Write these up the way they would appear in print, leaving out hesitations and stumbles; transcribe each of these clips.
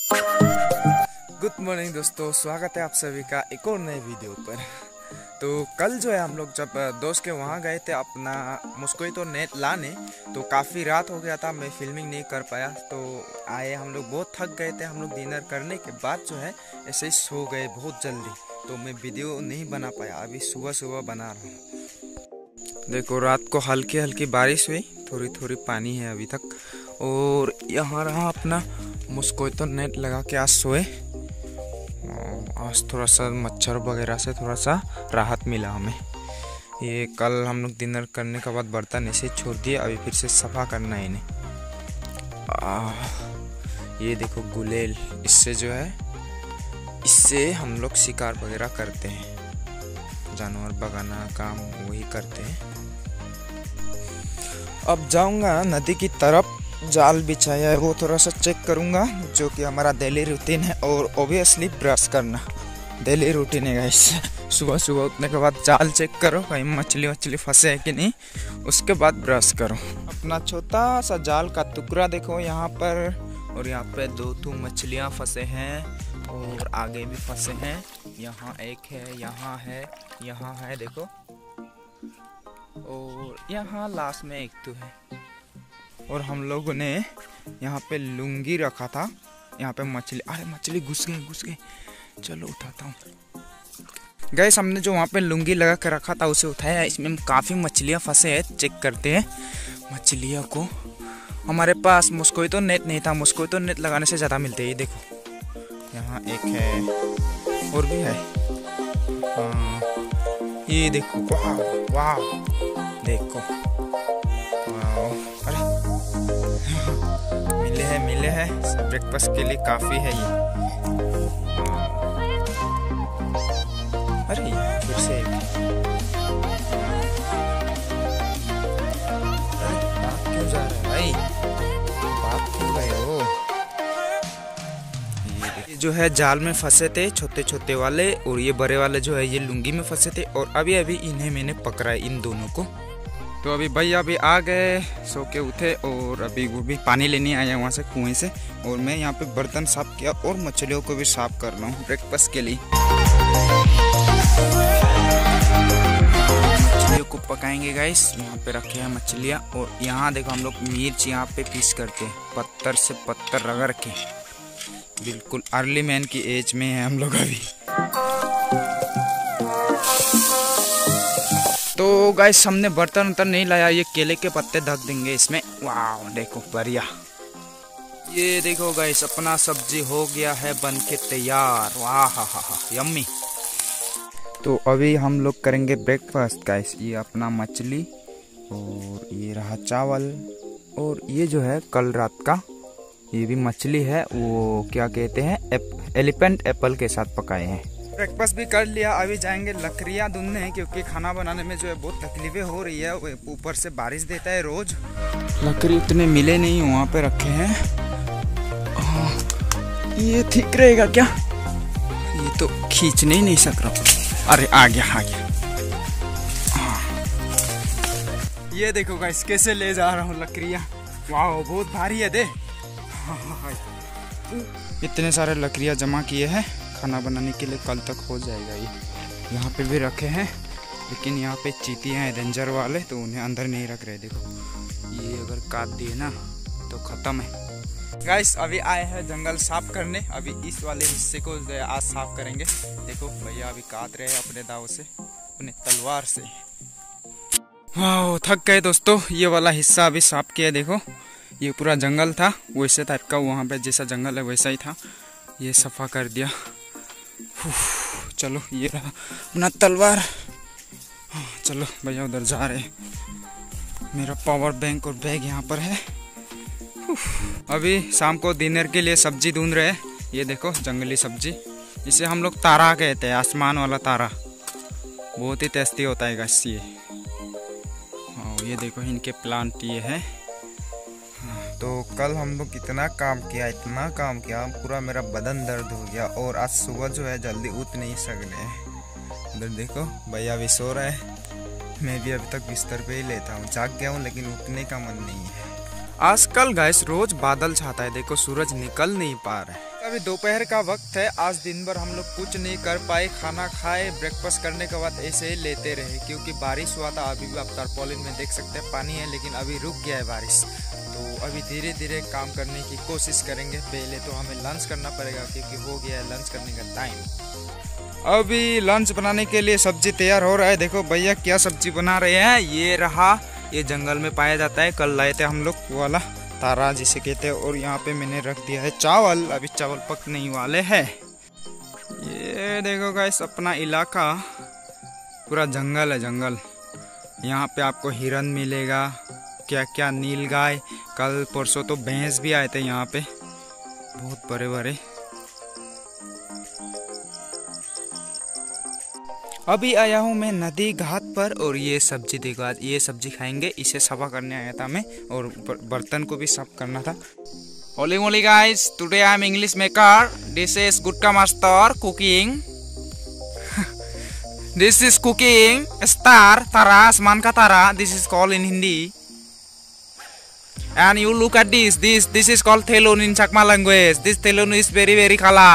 Good morning दोस्तों, स्वागत है आप सभी का एक और नए वीडियो पर। तो कल जो है हम लोग जब दोस्त के वहाँ गए थे अपना मॉस्किटो नेट लाने, तो काफ़ी रात हो गया था, मैं फिल्मिंग नहीं कर पाया। तो आए हम लोग बहुत थक गए थे। हम लोग डिनर करने के बाद जो है ऐसे ही सो गए बहुत जल्दी, तो मैं वीडियो नहीं बना पाया। अभी सुबह सुबह बना रहा हूँ। देखो रात को हल्की हल्की बारिश हुई, थोड़ी थोड़ी पानी है अभी तक। और यहाँ रहा अपना मॉस्किटो नेट लगा के आज सोए। आज थोड़ा सा मच्छर वगैरह से थोड़ा सा राहत मिला हमें। ये कल हम लोग डिनर करने के बाद बर्तन ऐसे छोड़ दिए, अभी फिर से सफ़ा करना है इन्हें। ये देखो गुलेल, इससे जो है इससे हम लोग शिकार वगैरह करते हैं, जानवर भगाना काम वही करते हैं। अब जाऊंगा नदी की तरफ, जाल बिछाया है वो थोड़ा सा चेक करूंगा, जो कि हमारा डेली रूटीन है। और ओबियसली ब्रश करना डेली रूटीन है गाइस। सुबह सुबह उठने के बाद जाल चेक करो कहीं मछली वछली फंसे है कि नहीं, उसके बाद ब्रश करो। अपना छोटा सा जाल का टुकड़ा देखो यहाँ पर, और यहाँ पे 2 मछलियाँ फंसे हैं और आगे भी फंसे हैं। यहाँ एक है, यहाँ है देखो, और यहाँ लास्ट में एक तो है। और हम लोगों ने यहाँ पे लुंगी रखा था, यहाँ पे मछली, अरे मछली घुस गए, चलो उठाता हूँ। गाइस हमने जो वहाँ पे लुंगी लगा कर रखा था उसे उठाया। इसमें काफ़ी मछलियाँ फंसे हैं, चेक करते हैं मछलियों को। हमारे पास मॉस्किटो नेट नहीं था, मॉस्किटो नेट लगाने से ज़्यादा मिलते हैं। ये देखो यहाँ एक है और भी है। ये देखो, वाह देखो, अरे मिले हैं ब्रेकफास्ट के लिए काफ़ी है ये। अरे फिर से भाग क्यों जा रहा है भाई, भाग क्यों गए हो? ये जो है जाल में फंसे थे छोटे छोटे वाले, और ये बड़े वाले जो है ये लुंगी में फंसे थे। और अभी इन्हें मैंने पकड़ा है, इन दोनों को। तो अभी भैया अभी आ गए, सो के उठे, और अभी वो भी पानी लेने आया वहाँ से कुएं से। और मैं यहाँ पे बर्तन साफ किया और मछलियों को भी साफ कर रहा हूँ ब्रेकफास्ट के लिए। मछलियों को पकाएंगे गाइस। यहाँ पे रखे हैं मछलियाँ, और यहाँ देखो हम लोग मिर्च यहाँ पे पीस करते हैं, पत्थर से पत्थर रगड़ के। बिल्कुल अर्ली मैन की एज में है हम लोग अभी। तो गाइस हमने बर्तन नहीं लाया, ये केले के पत्ते ढक देंगे इसमें। वाह देखो बढ़िया। ये देखो गाइस अपना सब्जी हो गया है बन के तैयार। वाह यम्मी। तो अभी हम लोग करेंगे ब्रेकफास्ट गाइस। ये अपना मछली, और ये रहा चावल, और ये जो है कल रात का ये भी मछली है, वो क्या कहते हैं एलिफेंट एप्पल के साथ पकाए हैं। ब्रेकफास्ट भी कर लिया, अभी जाएंगे लकड़ियाँ ढूंढने, क्योंकि खाना बनाने में जो है बहुत तकलीफें हो रही है। ऊपर से बारिश देता है रोज, लकड़ी उतने मिले नहीं, वहाँ पे रखे हैं। ये ठीक रहेगा क्या? ये तो खींच नहीं सक रहा। अरे आ गया। ये देखो गाइस कैसे ले जा रहा हूँ लकड़ियाँ। वाह बहुत भारी है दे। इतने सारे लकड़ियाँ जमा किए हैं खाना बनाने के लिए, कल तक हो जाएगा ये। यहाँ पे भी रखे हैं, लेकिन यहाँ पे चींटियाँ हैं डेंजर वाले, तो उन्हें अंदर नहीं रख रहे। देखो ये अगर काट दिए ना तो ख़त्म है। गाइस अभी आए हैं जंगल साफ करने, अभी इस वाले हिस्से को आज साफ करेंगे। देखो भैया अभी काट रहे हैं अपने दाव से, अपने तलवार से। वाह थक गए दोस्तों। ये वाला हिस्सा अभी साफ किया। देखो ये पूरा जंगल था, वैसे टाइप का, वहाँ पे जैसा जंगल है वैसा ही था, ये सफ़ा कर दिया। चलो ये रहा अपना तलवार। चलो भैया उधर जा रहे हैं। मेरा पावर बैंक और बैग यहाँ पर है। अभी शाम को डिनर के लिए सब्जी ढूंढ रहे हैं। ये देखो जंगली सब्जी, इसे हम लोग तारा कहते हैं, आसमान वाला तारा। बहुत ही टेस्टी होता है गाइस ये। ये देखो इनके प्लांट ये है। तो कल हम लोग इतना काम किया, पूरा मेरा बदन दर्द हो गया। और आज सुबह जो है जल्दी उठ नहीं सक रहे। उधर देखो भैया भी सो रहे हैं, मैं भी अभी तक बिस्तर पे ही लेता हूँ। जाग गया हूँ लेकिन उठने का मन नहीं है। आजकल गाइस रोज बादल छाता है, देखो सूरज निकल नहीं पा रहा है। अभी दोपहर का वक्त है। आज दिन भर हम लोग कुछ नहीं कर पाए, खाना खाए, ब्रेकफास्ट करने के बाद ऐसे ही लेते रहे क्योंकि बारिश हुआ था। अभी भी आप तारपोलिन में देख सकते हैं पानी है, लेकिन अभी रुक गया है बारिश। तो अभी धीरे धीरे काम करने की कोशिश करेंगे। पहले तो हमें लंच करना पड़ेगा क्योंकि हो गया है लंच करने का टाइम। अभी लंच बनाने के लिए सब्जी तैयार हो रहा है। देखो भैया क्या सब्जी बना रहे हैं। ये रहा, ये जंगल में पाया जाता है, कल लाए थे हम लोग वो वाला तारा जिसे कहते हैं। और यहाँ पे मैंने रख दिया है चावल, अभी चावल पकने ही वाले हैं। ये देखो गाइस, अपना इलाका पूरा जंगल है, जंगल। यहाँ पे आपको हिरन मिलेगा, क्या क्या नीलगाय, कल परसों तो भैंस भी आए थे यहाँ पे, बहुत बड़े बड़े। अभी आया हूँ मैं नदी घाट पर और ये सब्जी देखो, आज ये सब्जी खाएंगे। इसे सफा करने आया था मैं और बर्तन को भी साफ करना था। Holy moly guys, today I am English maker. This is gutka master cooking. This is cooking star, तारा, आसमान का तारा। This is called in Hindi. And you look at this is called Thelon in Chakma language. This Thelon is very kala.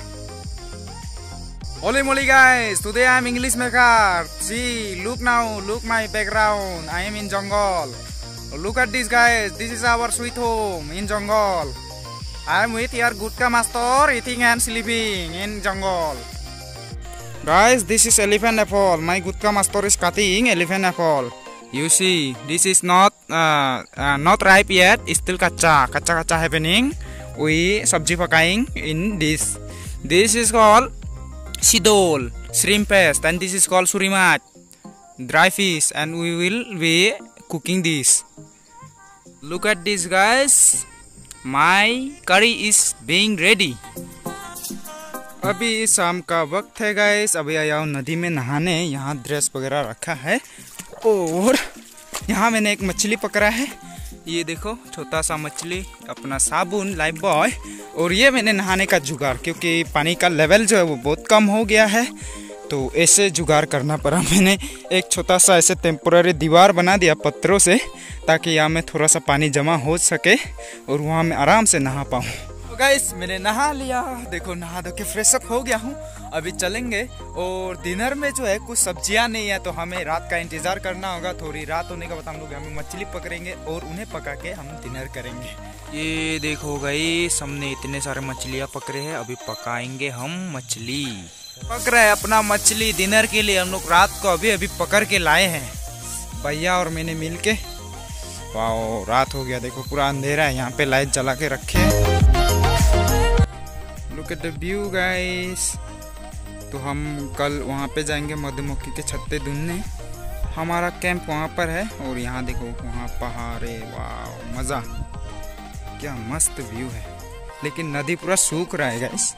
Holy moly guys, today I am English maker. See, look now, look my background. I am in jungle. Look at this guys, this is our sweet home in jungle. I am with your Gutka master eating and sleeping in jungle. Guys, this is elephant apple. My Gutka master is cutting elephant apple. You see, this is not ripe yet. It's still kacha happening. We sabji pakaing in this. This is called sidol, shrimp paste, and this is called surimat, dry fish, and we will be cooking this. Look at this guys, my curry is being ready. अभी शाम का वक्त है guys, अभी आया हूँ नदी में नहाने। यहाँ ड्रेस वगैरह रखा है और यहाँ मैंने एक मछली पकड़ा है। ये देखो छोटा सा मछली, अपना साबुन, लाइफ बॉय। और ये मैंने नहाने का जुगाड़, क्योंकि पानी का लेवल जो है वो बहुत कम हो गया है, तो ऐसे जुगाड़ करना पड़ा। मैंने एक छोटा सा ऐसे टेम्पोररी दीवार बना दिया पत्थरों से, ताकि यहाँ में थोड़ा सा पानी जमा हो सके और वहाँ मैं आराम से नहा पाऊँ। तो गाइस मैंने नहा लिया, देखो नहा धो के फ्रेश अप हो गया हूँ। अभी चलेंगे और डिनर में जो है कुछ सब्जियां नहीं है, तो हमें रात का इंतजार करना होगा। थोड़ी रात होने के बाद हम लोग हमें मछली पकड़ेंगे और उन्हें पका के हम डिनर करेंगे। ये देखो गाइस, हमने इतने सारे मछलियां पकड़े हैं, अभी पकाएंगे हम मछली। पक रहा है अपना मछली डिनर के लिए। हम लोग रात को अभी पकड़ के लाए हैं, भैया और मैंने मिल के। वाओ, रात हो गया, देखो पूरा अंधेरा है। यहाँ पे लाइट जला के रखे। Look at the view guys. तो हम कल वहाँ पे जाएंगे मधुमक्खी के छत्ते ढूंढने। हमारा कैंप वहाँ पर है और यहाँ देखो वहाँ पहाड़ है। वाह मज़ा, क्या मस्त व्यू है। लेकिन नदी पूरा सूख रहा है गाइस।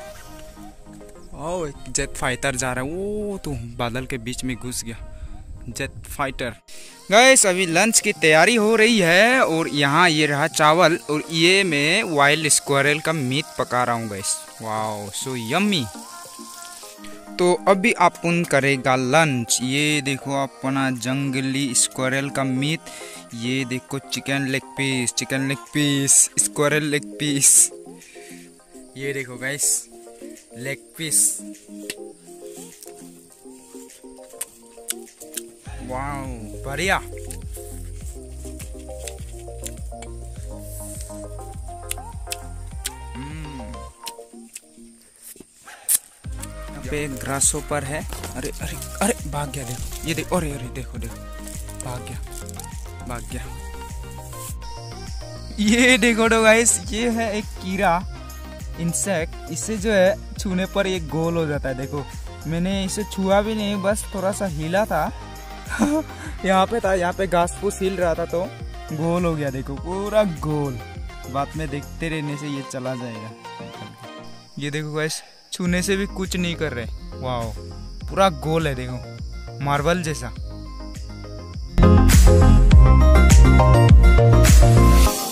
ओह, एक जेट फाइटर जा रहा है। वो तो बादल के बीच में घुस गया जेट फाइटर। गाइस अभी लंच की तैयारी हो रही है और यहाँ ये रहा चावल और ये मैं वाइल्ड स्क्वायरल का मीट पका रहा हूँ गाइस। Wow so yummy. तो अभी अपन करेगा लंच। ये देखो अपना जंगली स्क्वायरल का मीट। ये देखो chicken leg piece, squirrel leg piece. ये देखो गाइस लेग पीस। वाओ बढ़िया। पे ग्रासहोपर है। अरे अरे अरे भाग गया, देखो ये देखो। अरे अरे देखो भाग गया। ये देखो तो गाइस, ये है एक कीड़ा, इंसेक्ट। इससे जो है छूने पर ये गोल हो जाता है। देखो मैंने इसे छुआ भी नहीं, बस थोड़ा सा हिला था। यहाँ पे था, यहाँ पे घास फूस हिल रहा था तो गोल हो गया। देखो पूरा गोल। बाद में देखते रहने से ये चला जाएगा। ये देखो गाइस, छूने से भी कुछ नहीं कर रहे। वाओ पूरा गोल है, देखो मार्बल जैसा।